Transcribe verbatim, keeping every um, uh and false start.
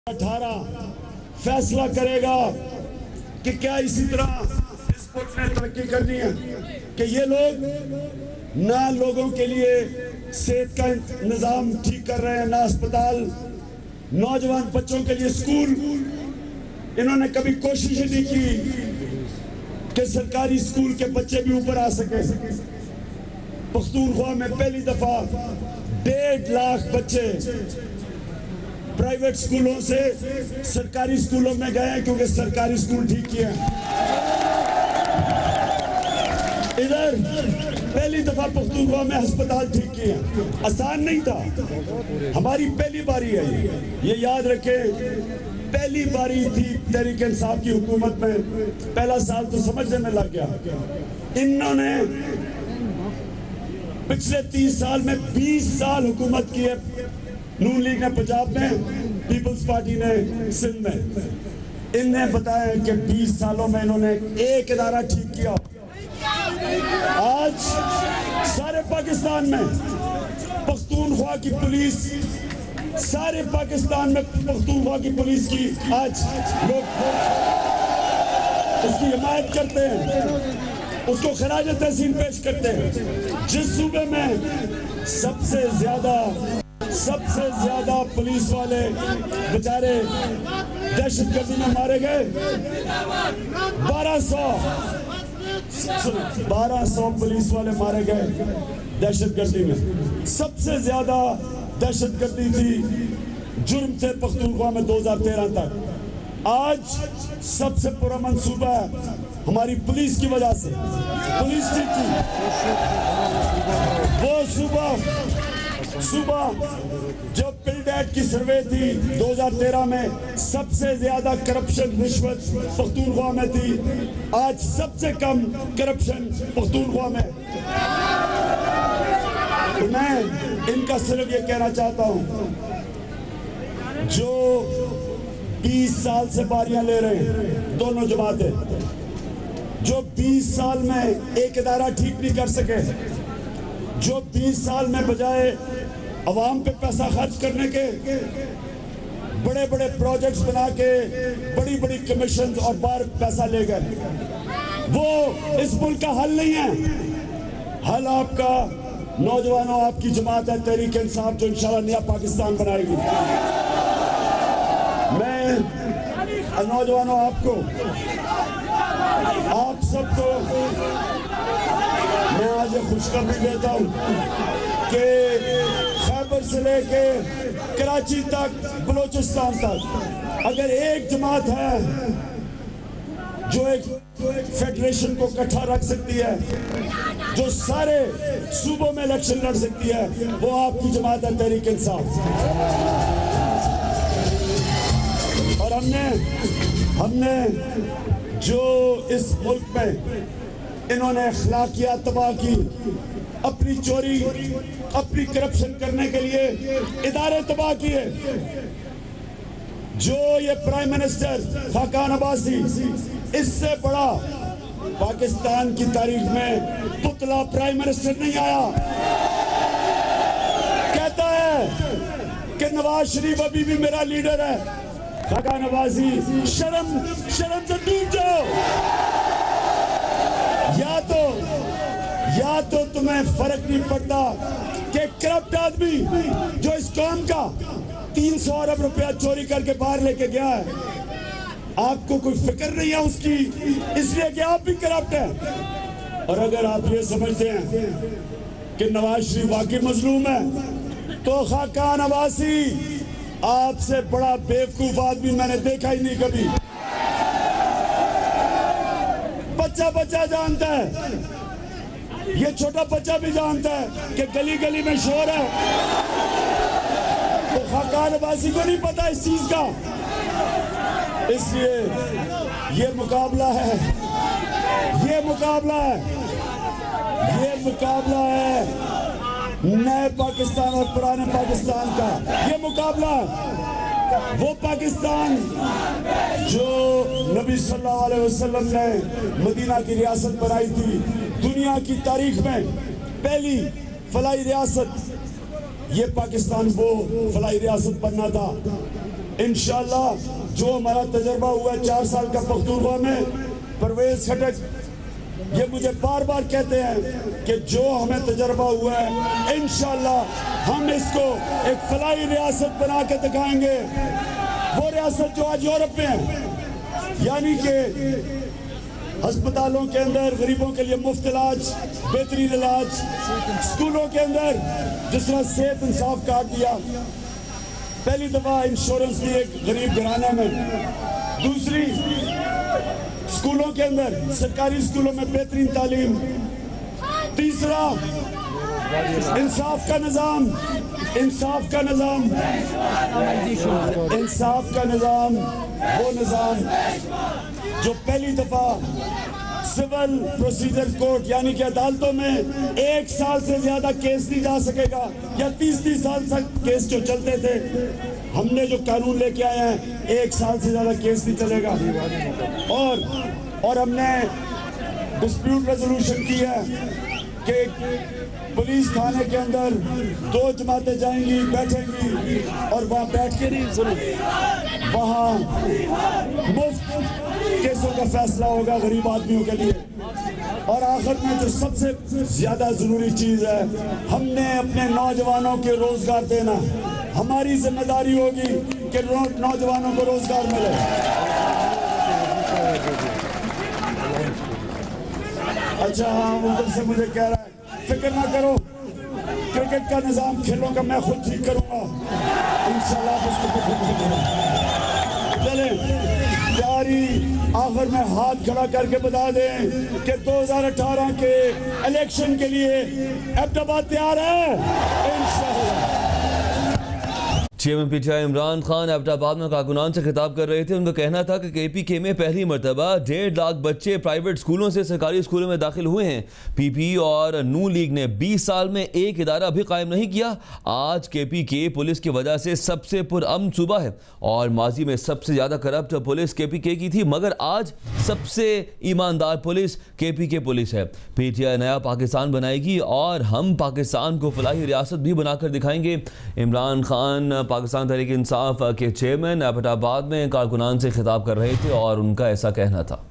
अठारह फैसला करेगा कि क्या इसी तरह इस मुल्क ने तरक्की करनी है कि ये लोग ना लोगों के लिए सेहत का निज़ाम ठीक कर रहे हैं, ना अस्पताल, नौजवान बच्चों के लिए स्कूल। इन्होंने कभी कोशिश ही नहीं की कि सरकारी स्कूल के बच्चे भी ऊपर आ सके। पख्तूनख्वा में पहली दफा डेढ़ लाख बच्चे प्राइवेट स्कूलों से सरकारी स्कूलों में गए हैं क्योंकि सरकारी स्कूल ठीक किए हैं। इधर पहली दफा पख्तूनख्वा में अस्पताल ठीक किए हैं। आसान नहीं था, हमारी पहली बारी है। ये याद रखें, पहली बारी थी तहरीक इंसाफ की हुकूमत में। पहला साल तो समझने में लग गया। इन्होंने पिछले तीस साल में बीस साल हुकूमत की है। नून लीग ने पंजाब में, पीपल्स पार्टी ने सिंध में। इन्हें बताया कि बीस सालों में इन्होंने एक इदारा ठीक किया। आज सारे पाकिस्तान में पख्तूनख्वा की पुलिस, सारे पाकिस्तान में पख्तूनख्वा की पुलिस की आज लोग उसकी हिमायत करते हैं, उसको खराज तहसीन पेश करते हैं। जिस सूबे में सबसे ज्यादा सबसे ज्यादा पुलिस वाले बेचारे दहशतगर्दी में मारे गए, बारह सौ बारह सौ पुलिस वाले मारे गए दहशतगर्दी में। सबसे ज्यादा दहशतगर्दी थी जुर्म थे पख्तूनख्वा में दो हजार तेरह तक। आज सबसे पुरअमन सूबा है हमारी पुलिस की वजह से। पुलिस ठीक थी, वो सूबा सुबह जब पिलडेट की सर्वे थी दो हजार तेरह में, सबसे ज्यादा करप्शन रिश्वत पख्तूनख्वा में थी। आज सबसे कम करप्शन पख्तूनख्वा में। तो मैं इनका सिर्फ ये कहना चाहता हूं, जो बीस साल से बारियां ले रहे हैं दोनों जमातें, जो बीस साल में एक इदारा ठीक नहीं कर सके, जो बीस साल में बजाय अवाम पे पैसा खर्च करने के बड़े बड़े प्रोजेक्ट्स बना के बड़ी बड़ी कमीशन और बार पैसा ले गए, वो इस मुल्क का हल नहीं है। हल आपका नौजवानों, आपकी जमात है तहरीक इंसाफ, जो इंशाल्लाह नया पाकिस्तान बनाएगी। मैं नौजवानों आपको, आप सबको मैं आज खुशखबरी देता हूँ कि खैबर से लेके कराची तक, बलोचिस्तान तक, अगर एक जमात है जो एक फेडरेशन को इकट्ठा रख सकती है, जो सारे सूबों में इलेक्शन लड़ सकती है, वो आपकी जमात है तहरीक इंसाफ। और हमने हमने जो इस मुल्क में इन्होंने अखलाकियात तबाह की, अपनी चोरी, अपनी करप्शन करने के लिए इदारे तबाह किए, जो ये प्राइम मिनिस्टर खाकान अब्बासी, इससे बड़ा पाकिस्तान की तारीख में पुतला प्राइम मिनिस्टर नहीं आया। कहता है कि नवाज शरीफ अभी भी मेरा लीडर है। खाकान अब्बासी, शर्म शर्म से डूब जाओ। या तो या तो तुम्हें फर्क नहीं पड़ता कि करप्ट आदमी जो इस कौम का तीन सौ अरब रुपया चोरी करके बाहर लेके गया है, आपको कोई फिक्र नहीं है उसकी, इसलिए कि आप भी करप्ट हैं। और अगर आप ये समझते हैं कि नवाज शरीफ वाकई मजलूम है, तो खाकान अब्बासी, आपसे बड़ा बेवकूफ आदमी मैंने देखा ही नहीं कभी। बच्चा बच्चा जानता है, ये छोटा बच्चा भी जानता है कि गली गली में शोर है, तो खाकान अब्बासी को नहीं पता इस चीज का। इसलिए ये मुकाबला है, ये मुकाबला है, ये मुकाबला है नए पाकिस्तान और पुराने पाकिस्तान का। ये मुकाबला है वो पाकिस्तान जो नबी सल्लल्लाहु अलैहि वसल्लम ने मदीना की रियासत बनाई थी, दुनिया की तारीख में पहली फलाई रियासत। ये पाकिस्तान वो फलाई रियासत बनना था। इंशाअल्लाह जो हमारा तजर्बा हुआ है चार साल का पख्तूनख्वा में, परवेज खटक ये मुझे बार बार कहते हैं कि जो हमें तजर्बा हुआ है इंशाअल्लाह हम इसको एक फलाही रियासत बना के दिखाएंगे, वो रियासत जो आज यूरोप में है। यानी कि अस्पतालों के अंदर गरीबों के लिए मुफ्त इलाज, बेहतरीन इलाज, स्कूलों के अंदर जिस तरह सेहत इंसाफ कार्ड दिया, पहली दफा इंश्योरेंस दी एक गरीब घराने में, दूसरी स्कूलों के अंदर सरकारी स्कूलों में बेहतरीन तालीम, तीसरा इंसाफ का निज़ाम, इंसाफ का निज़ाम, इंसाफ का निज़ाम, वो निज़ाम जो पहली दफा सिविल प्रोसीजर कोर्ट यानी कि अदालतों में एक साल से ज्यादा केस नहीं जा सकेगा, या तीस तीस साल तक केस जो चलते थे, हमने जो कानून लेके आए हैं एक साल से ज्यादा केस नहीं चलेगा। और और हमने डिस्प्यूट रेजोल्यूशन की है कि पुलिस थाने के अंदर दो जमातें जाएंगी, बैठेंगी और वहाँ बैठ के नहीं सुनो, वहाँ मुफ्त केसों का फैसला होगा गरीब आदमियों के लिए। और आखिर में जो सबसे ज्यादा जरूरी चीज है, हमने अपने नौजवानों के रोजगार देना, हमारी जिम्मेदारी होगी कि नौजवानों को रोजगार मिले। अच्छा हाँ, उधर से मुझे कह रहा है फिक्र ना करो, क्रिकेट का निजाम खेलों का मैं खुद ठीक करूंगा इंशाल्लाह। चले तैयारी आखिर में हाथ खड़ा करके बता दें कि दो हज़ार अठारह के इलेक्शन के लिए एबटाबाद तैयार है इंशाल्लाह। चेयरमैन पीटीआई इमरान खान एबटाबाद में कारकुनान से खिताब कर रहे थे। उनका कहना था कि केपीके में पहली मरतबा डेढ़ लाख बच्चे प्राइवेट स्कूलों से सरकारी स्कूलों में दाखिल हुए हैं। पीपी और नू लीग ने बीस साल में एक इदारा भी कायम नहीं किया। आज केपीके पुलिस की वजह से सबसे पुरअमन सूबा है और माजी में सबसे ज़्यादा करप्ट पुलिस केपीके की थी, मगर आज सबसे ईमानदार पुलिस केपीके पुलिस है। पीटीआई नया पाकिस्तान बनाएगी और हम पाकिस्तान को फलाही रियासत भी बनाकर दिखाएंगे। इमरान खान पाकिस्तान तहरीक इंसाफ के चेयरमैन एबटाबाद में कारकुनान से खिताब कर रहे थे और उनका ऐसा कहना था।